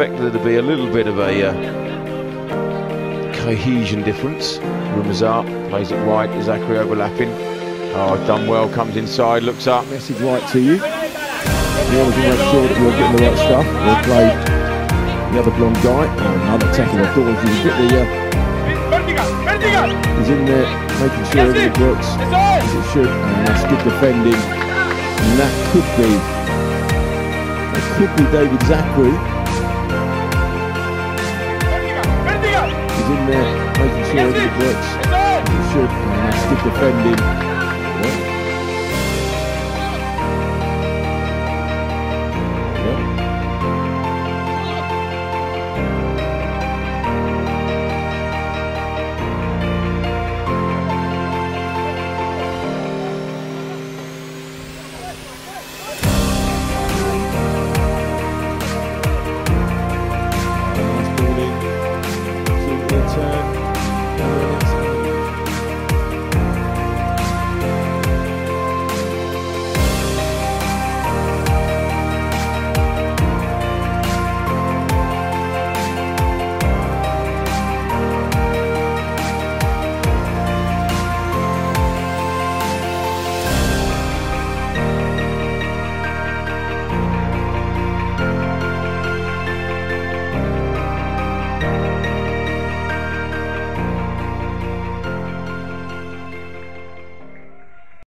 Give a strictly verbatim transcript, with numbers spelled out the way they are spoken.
expected there to be a little bit of a uh, cohesion difference. Rumours up, plays it wide, Zachry overlapping. Oh, done well, comes inside, looks up. Message right to you. You always make sure that you're getting the right stuff. We'll play the other blonde guy. Oh, another tackle. I thought if you get the... Uh, he's in there making sure everything works as it should. And that's good defending. And that could be... That could be David Zachry. He's in there making sure everything works as it should. And that's good defending.